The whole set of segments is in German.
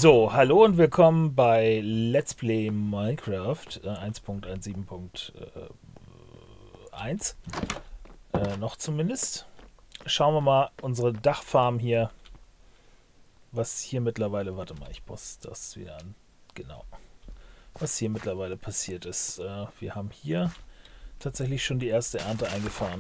So, hallo und willkommen bei Let's Play Minecraft 1.17.1. Noch zumindest. Schauen wir mal unsere Dachfarm hier. Was hier mittlerweile, warte mal, ich passe das wieder an. Genau. Was hier mittlerweile passiert ist. Wir haben hier tatsächlich schon die erste Ernte eingefahren.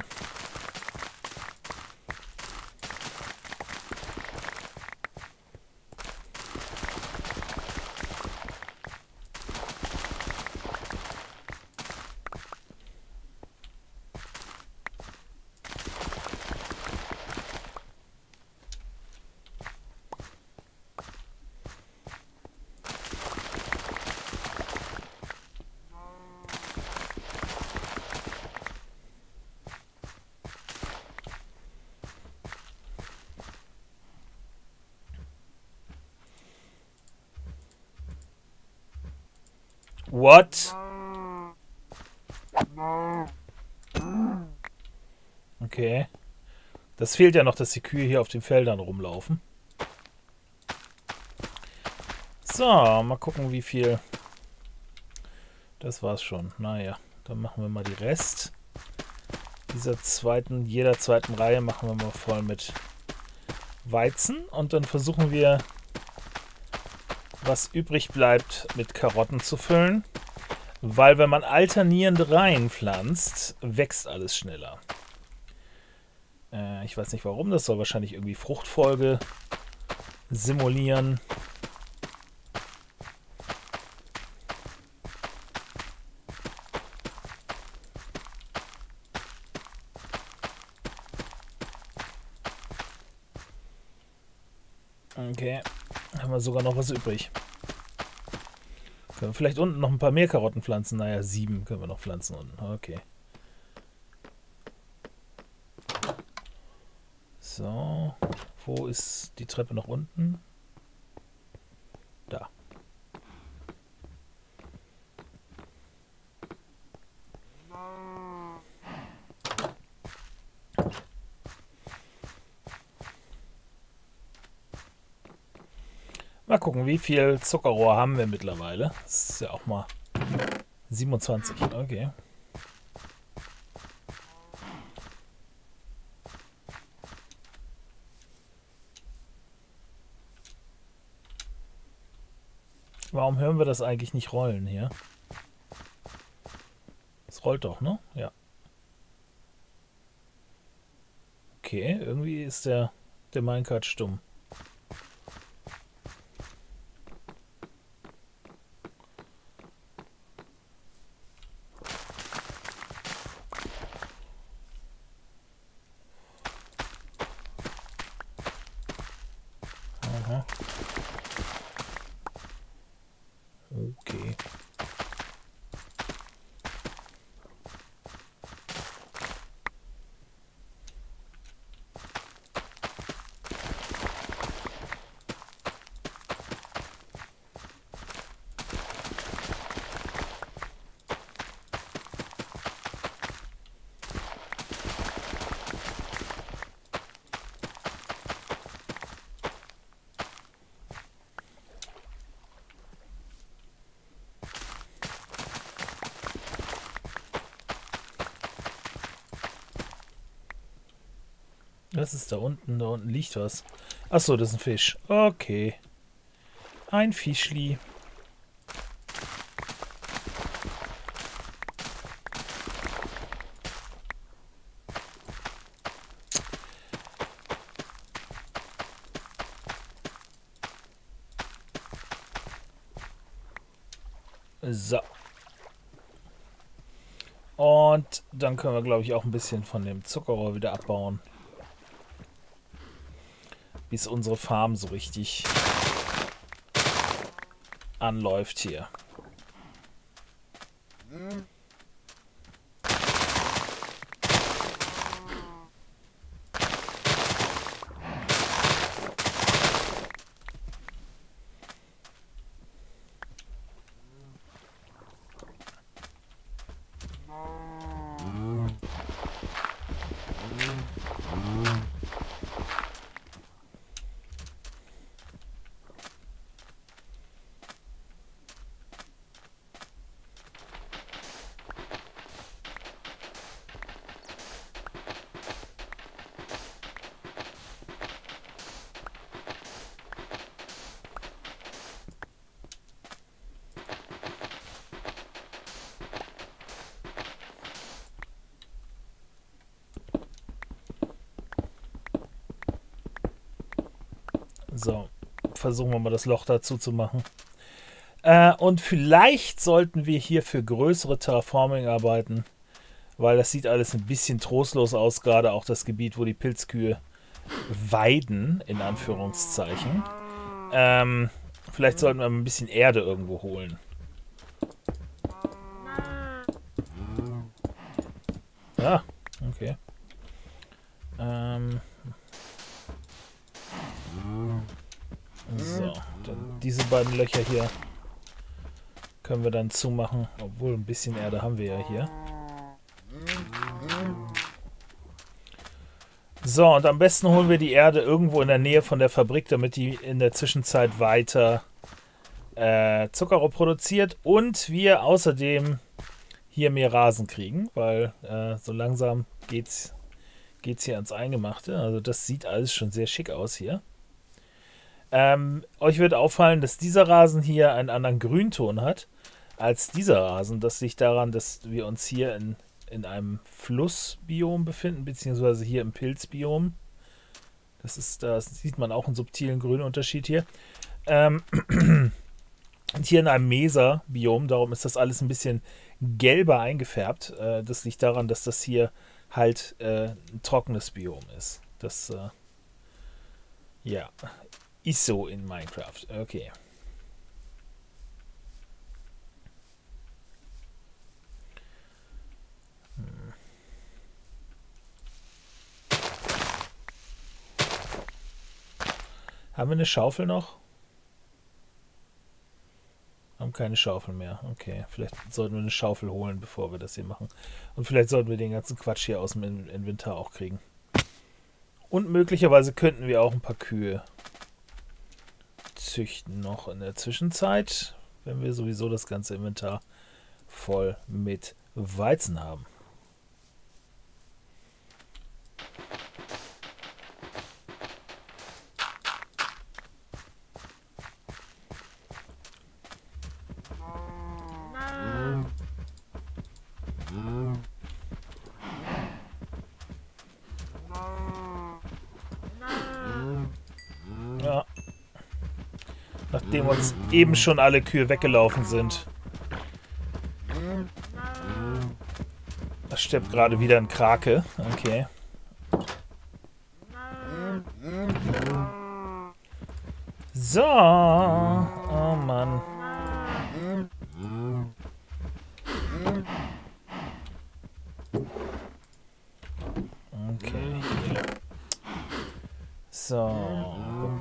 What? Okay. Das fehlt ja noch, dass die Kühe hier auf den Feldern rumlaufen. So, mal gucken, wie viel. Das war's schon. Naja, dann machen wir mal die Rest. Jeder zweiten Reihe machen wir mal voll mit Weizen. Und dann versuchen wir, was übrig bleibt, mit Karotten zu füllen. Weil wenn man alternierende Reihen pflanzt, wächst alles schneller. Ich weiß nicht warum, das soll wahrscheinlich irgendwie Fruchtfolge simulieren. Okay, haben wir sogar noch was übrig. Können wir vielleicht unten noch ein paar mehr Karotten pflanzen? Naja, 7 können wir noch pflanzen unten. Okay. So, wo ist die Treppe nach unten? Da. Mal gucken, wie viel Zuckerrohr haben wir mittlerweile. Das ist ja auch mal 27. Okay. Warum hören wir das eigentlich nicht rollen hier? Es rollt doch, ne? Ja. Okay, irgendwie ist der Minecart stumm. Aha. Okay. Was ist da unten? Da unten liegt was. Achso, das ist ein Fisch. Okay. Ein Fischli. So. Und dann können wir, glaube ich, auch ein bisschen von dem Zuckerrohr wieder abbauen. Bis unsere Farm so richtig anläuft hier. So, versuchen wir mal das Loch dazu zu machen. Und vielleicht sollten wir hier für größere Terraforming-Arbeiten, weil das sieht alles ein bisschen trostlos aus, gerade auch das Gebiet, wo die Pilzkühe weiden, in Anführungszeichen. Vielleicht sollten wir ein bisschen Erde irgendwo holen. Ja, okay. So, dann diese beiden Löcher hier können wir dann zumachen, obwohl ein bisschen Erde haben wir ja hier. So, und am besten holen wir die Erde irgendwo in der Nähe von der Fabrik, damit die in der Zwischenzeit weiter Zuckerrohr produziert und wir außerdem hier mehr Rasen kriegen, weil so langsam geht's hier ans Eingemachte. Also das sieht alles schon sehr schick aus hier. Euch wird auffallen, dass dieser Rasen hier einen anderen Grünton hat als dieser Rasen. Das liegt daran, dass wir uns hier in einem Flussbiom befinden, beziehungsweise hier im Pilzbiom. Da sieht man auch einen subtilen Grünunterschied hier. Und hier in einem Mesa-Biom, darum ist das alles ein bisschen gelber eingefärbt. Das liegt daran, dass das hier halt ein trockenes Biom ist. Das, ja, ist so in Minecraft. Okay. Haben wir eine Schaufel noch? Haben keine Schaufel mehr. Okay, vielleicht sollten wir eine Schaufel holen, bevor wir das hier machen. Und vielleicht sollten wir den ganzen Quatsch hier aus dem Inventar auch kriegen. Und möglicherweise könnten wir auch ein paar Kühe züchten noch in der Zwischenzeit, wenn wir sowieso das ganze Inventar voll mit Weizen haben. Ja. Nachdem uns eben schon alle Kühe weggelaufen sind. Da stirbt gerade wieder ein Krake. Okay. So. Oh Mann. Okay. So.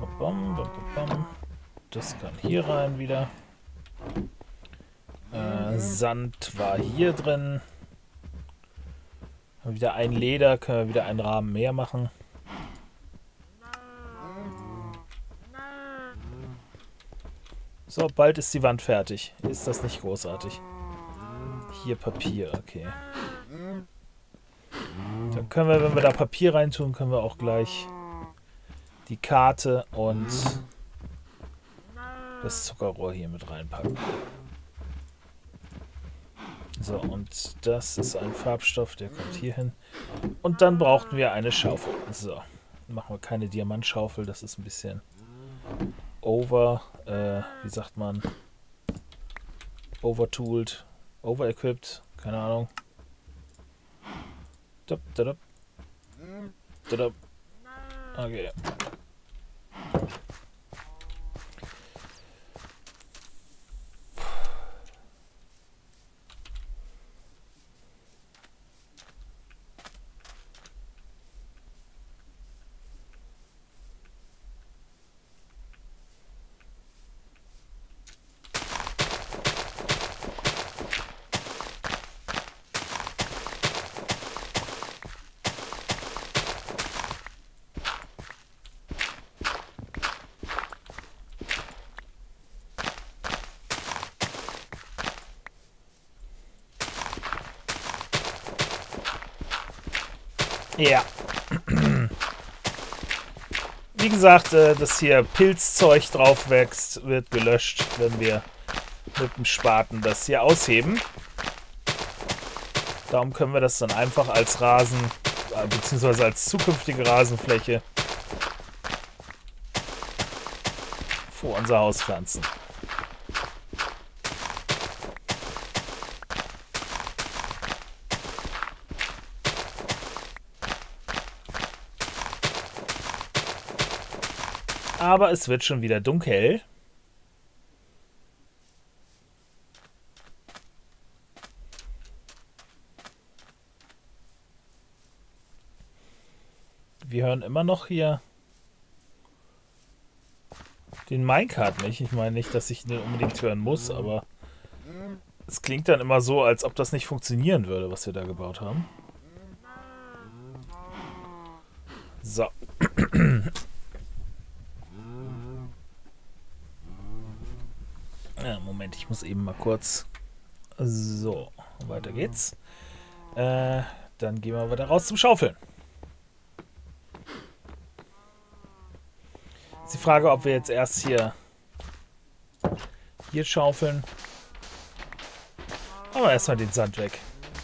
Das kann hier rein wieder. Sand war hier drin. Haben wir wieder ein Leder, können wir wieder einen Rahmen mehr machen. So, bald ist die Wand fertig. Ist das nicht großartig? Hier Papier, okay. Dann können wir, wenn wir da Papier reintun, können wir auch gleich die Karte und das Zuckerrohr hier mit reinpacken. So, und das ist ein Farbstoff, der kommt hier hin. Und dann brauchten wir eine Schaufel. So, machen wir keine Diamantschaufel, das ist ein bisschen wie sagt man, overtooled, overequipped, keine Ahnung. Okay. Ja. Wie gesagt, dass hier Pilzzeug drauf wächst, wird gelöscht, wenn wir mit dem Spaten das hier ausheben. Darum können wir das dann einfach als Rasen, beziehungsweise als zukünftige Rasenfläche vor unser Haus pflanzen. Aber es wird schon wieder dunkel. Wir hören immer noch hier den Minecart nicht. Ich meine nicht, dass ich den unbedingt hören muss, aber es klingt dann immer so, als ob das nicht funktionieren würde, was wir da gebaut haben. So. Ja, Moment, ich muss eben mal kurz... So, weiter geht's. Dann gehen wir weiter raus zum Schaufeln. Ist die Frage, ob wir jetzt erst hier schaufeln. Aber erstmal den Sand weg.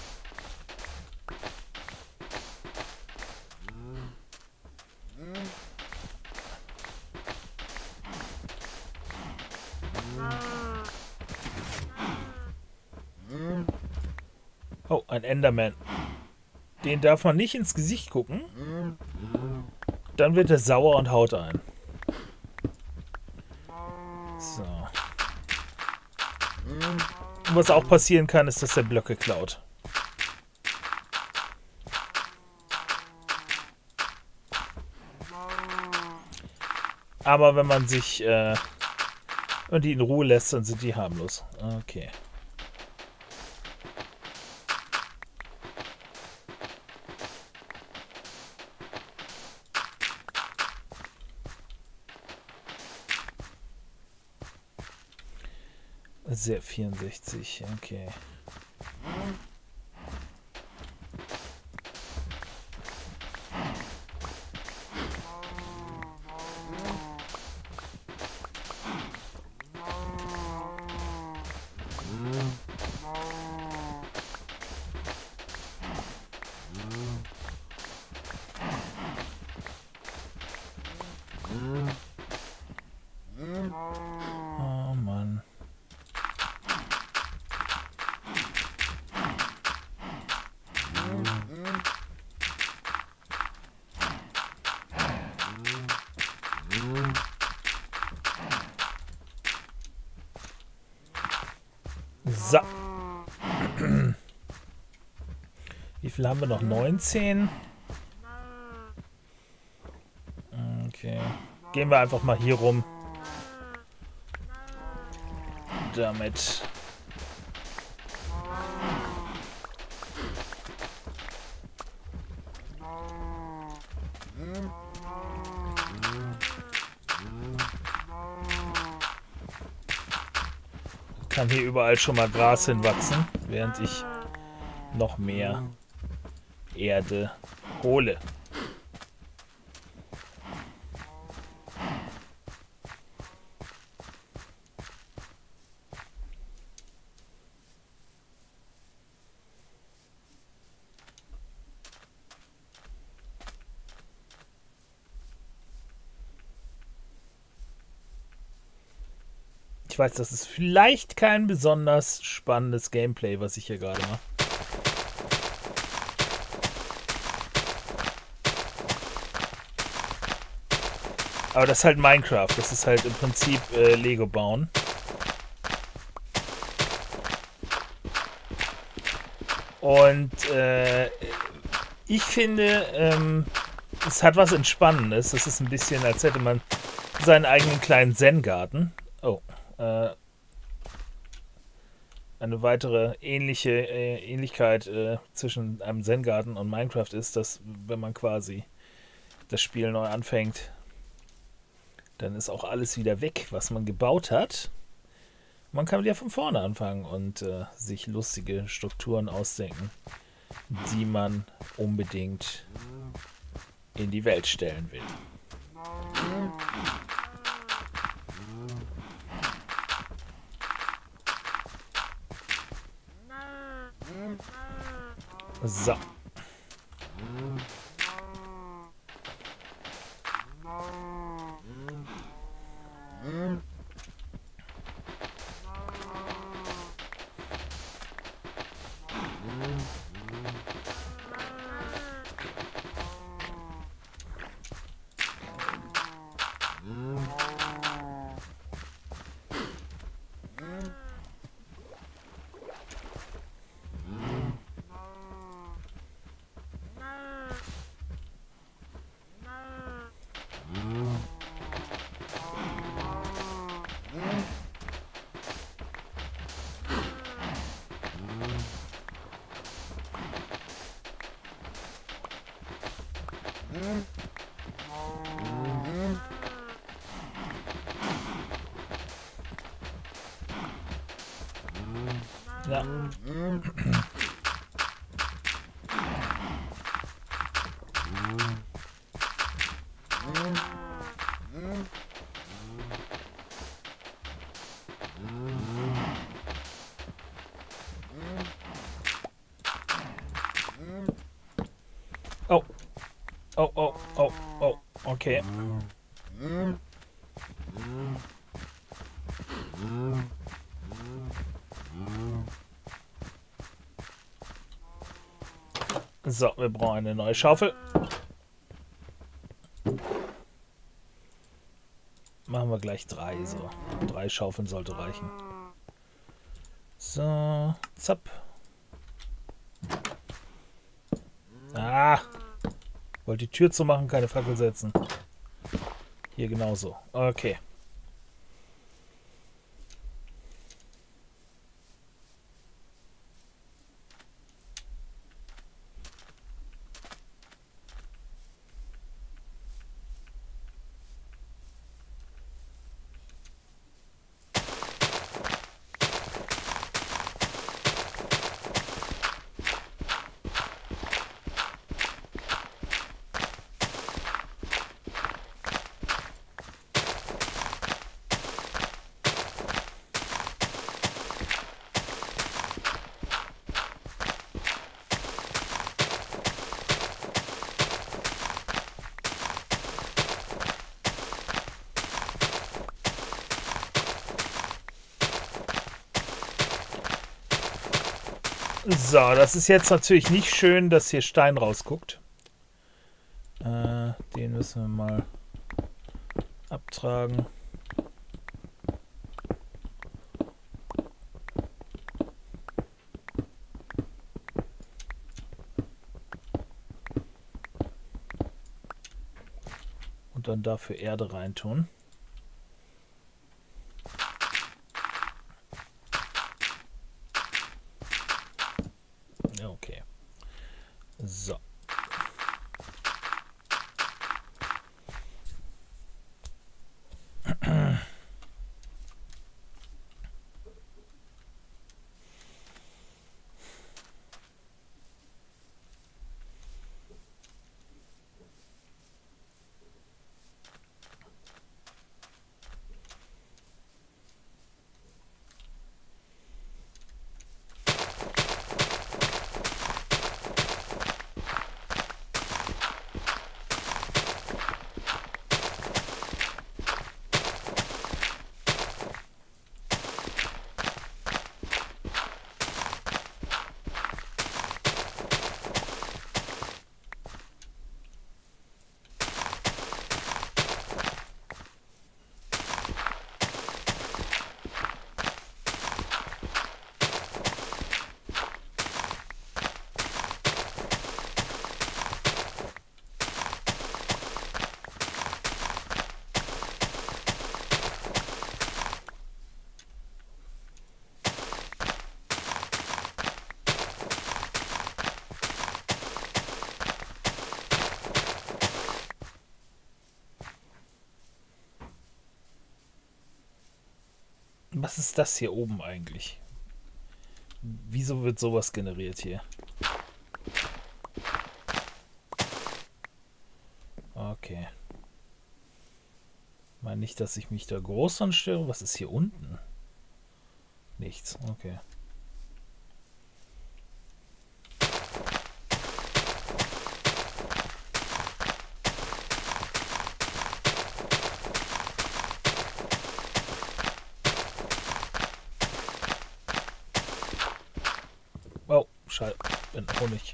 Oh, ein Enderman. Den darf man nicht ins Gesicht gucken. Dann wird er sauer und haut ein. So. Und was auch passieren kann, ist, dass der Blöcke klaut. Aber wenn man sich und die in Ruhe lässt, dann sind die harmlos. Okay. Sehr 64, okay. Oh Mann. So. Wie viel haben wir noch? 19? Okay. Gehen wir einfach mal hier rum. Damit. Kann hier überall schon mal Gras hinwachsen, während ich noch mehr Erde hole. Ich weiß, das ist vielleicht kein besonders spannendes Gameplay, was ich hier gerade mache. Aber das ist halt Minecraft. Das ist halt im Prinzip Lego bauen. Und ich finde, es hat was Entspannendes. Das ist ein bisschen, als hätte man seinen eigenen kleinen Zen-Garten. Oh. Eine weitere Ähnlichkeit zwischen einem Zen-Garten und Minecraft ist, dass wenn man quasi das Spiel neu anfängt, dann ist auch alles wieder weg, was man gebaut hat. Man kann wieder von vorne anfangen und sich lustige Strukturen ausdenken, die man unbedingt in die Welt stellen will. So. Ja. Oh. Oh, oh, oh, oh. Okay. So, wir brauchen eine neue Schaufel. Machen wir gleich 3. So, 3 Schaufeln sollte reichen. So, zapp. Ah! Wollte die Tür zumachen, keine Fackel setzen. Hier genauso. Okay. So, das ist jetzt natürlich nicht schön, dass hier Stein rausguckt. Den müssen wir mal abtragen. Und dann dafür Erde reintun. Okay. So. Was ist das hier oben eigentlich? Wieso wird sowas generiert hier? Okay. Ich meine nicht, dass ich mich da groß anstöre. Was ist hier unten? Nichts. Okay. Oh, Scheiße. Bin Honig.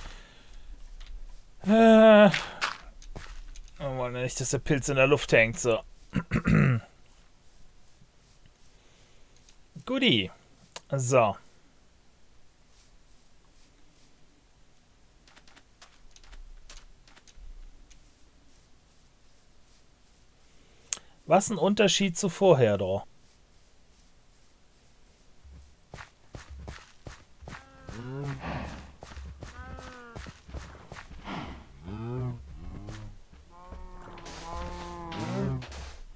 Wir wollen ja nicht, dass der Pilz in der Luft hängt. So. Guti. So. Was ein Unterschied zu vorher, doch.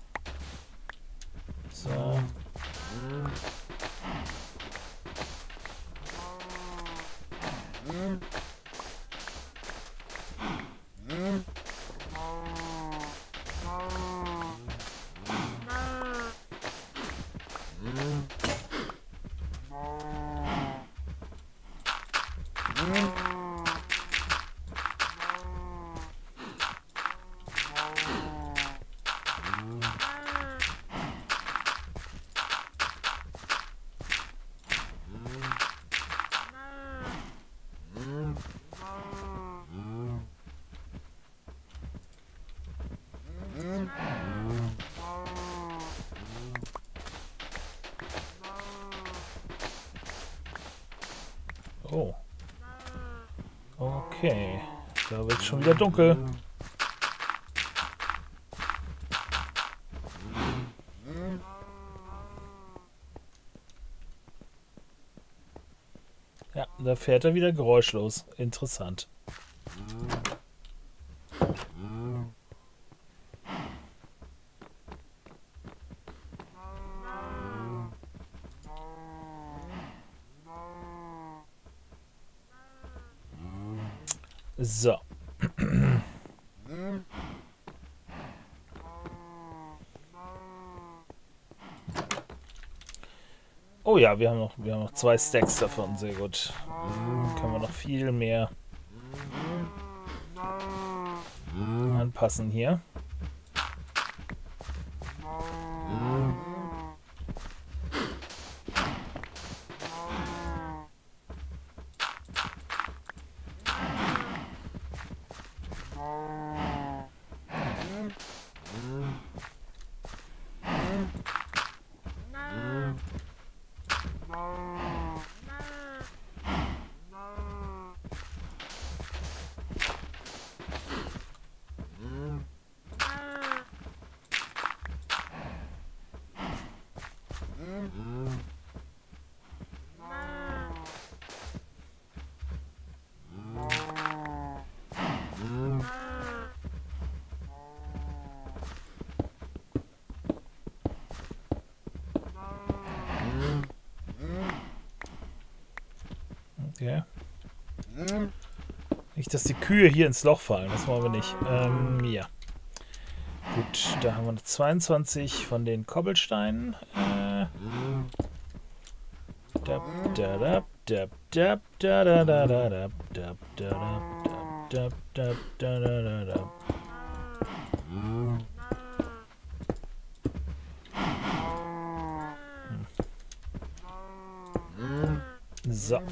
So. Oh. Okay. Da wird es schon wieder dunkel. Ja, da fährt er wieder geräuschlos. Interessant. So. Oh ja, wir haben noch 2 Stacks davon. Sehr gut. Können wir noch viel mehr anpassen hier. Okay. Nicht, dass die Kühe hier ins Loch fallen. Das wollen wir nicht. Ja. Gut, da haben wir noch 22 von den Kobbelsteinen. So.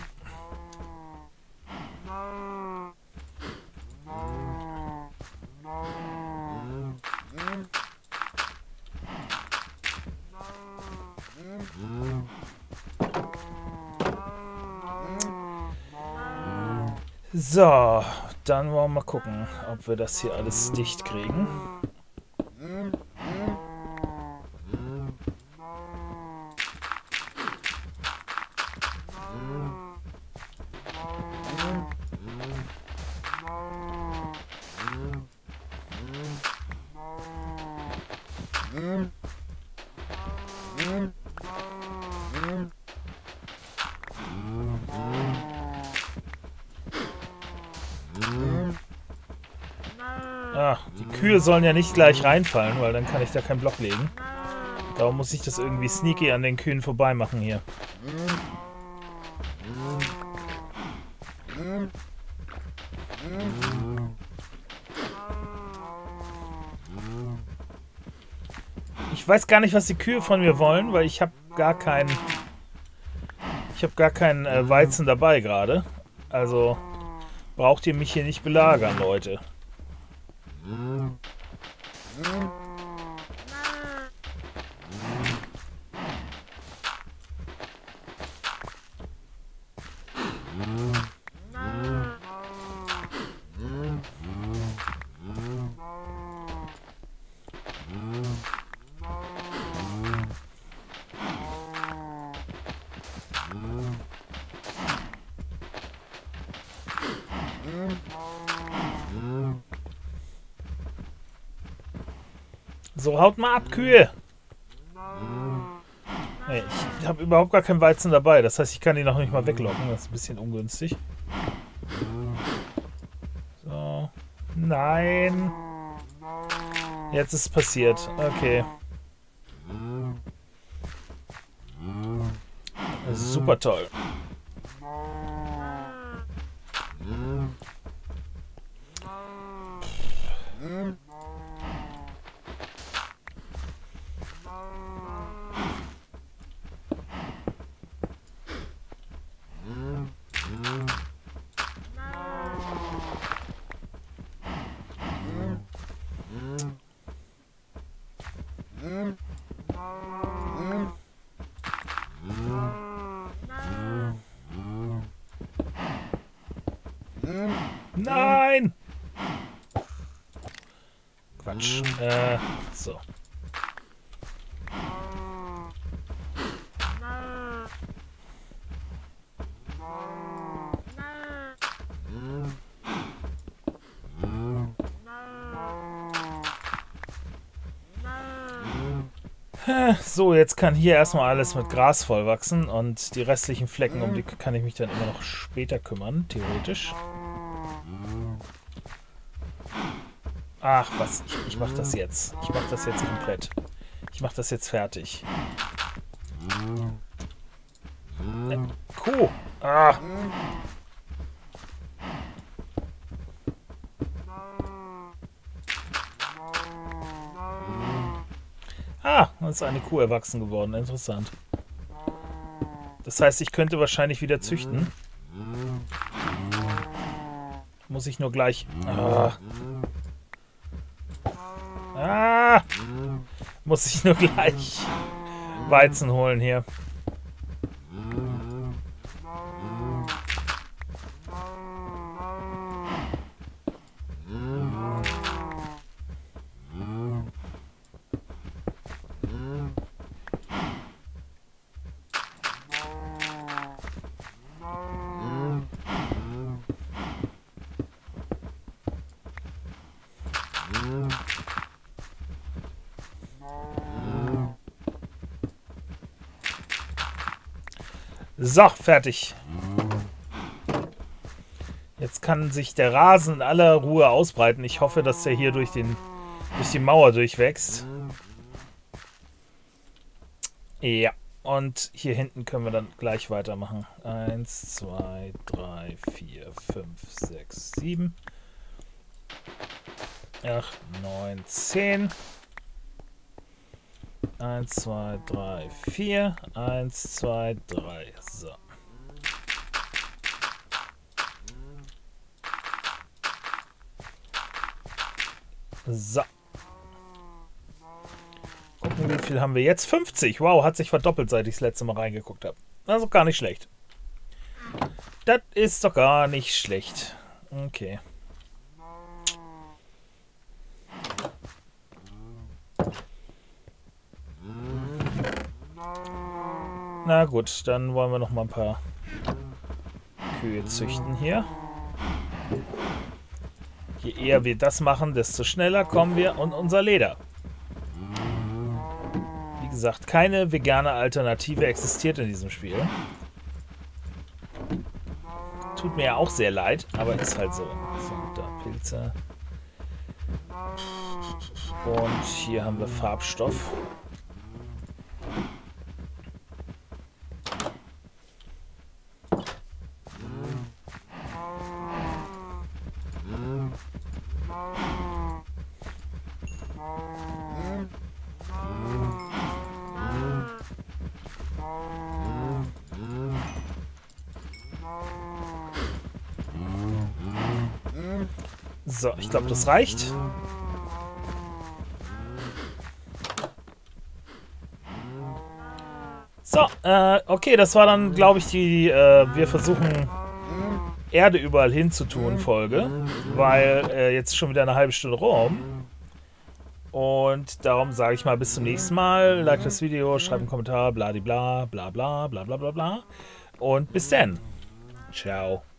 So, dann wollen wir mal gucken, ob wir das hier alles dicht kriegen. Ah, die Kühe sollen ja nicht gleich reinfallen, weil dann kann ich da keinen Block legen. Darum muss ich das irgendwie sneaky an den Kühen vorbei machen hier. Ich weiß gar nicht, was die Kühe von mir wollen, weil ich habe gar keinen Weizen dabei gerade. Also braucht ihr mich hier nicht belagern, Leute. So, haut mal ab, Kühe! Hey, ich habe überhaupt gar keinen Weizen dabei. Das heißt, ich kann die noch nicht mal weglocken. Das ist ein bisschen ungünstig. So. Nein! Jetzt ist es passiert. Okay. Super toll. Nein! Quatsch. So. So, jetzt kann hier erstmal alles mit Gras vollwachsen und die restlichen Flecken, um die kann ich mich dann immer noch später kümmern, theoretisch. Ach, was, ich mach das jetzt. Ich mach das jetzt komplett. Ich mach das jetzt fertig. Kuh! Ah! Ah, da ist eine Kuh erwachsen geworden. Interessant. Das heißt, ich könnte wahrscheinlich wieder züchten. Muss ich nur gleich... Muss ich nur gleich Weizen holen hier. So, fertig. Jetzt kann sich der Rasen in aller Ruhe ausbreiten. Ich hoffe, dass der hier durch die Mauer durchwächst. Ja, und hier hinten können wir dann gleich weitermachen. 1, 2, 3, 4, 5, 6, 7, 8, 9, 10. 1, 2, 3, 4. 1, 2, 3. So. So. Gucken, wie viel haben wir jetzt? 50. Wow, hat sich verdoppelt, seit ich das letzte Mal reingeguckt habe. Also gar nicht schlecht. Das ist doch gar nicht schlecht. Okay. Na gut, dann wollen wir noch mal ein paar Kühe züchten hier. Je eher wir das machen, desto schneller kommen wir an unser Leder. Wie gesagt, keine vegane Alternative existiert in diesem Spiel. Tut mir ja auch sehr leid, aber ist halt so. So, da Pilze. Und hier haben wir Farbstoff. So, ich glaube, das reicht. So, okay, das war dann, glaube ich, die wir versuchen Erde überall hin zu tun Folge, weil jetzt schon wieder eine halbe Stunde rum. Und darum sage ich mal bis zum nächsten Mal. Like das Video, schreibt einen Kommentar, bladibla, bla bla bla bla bla bla. Und bis dann. Ciao.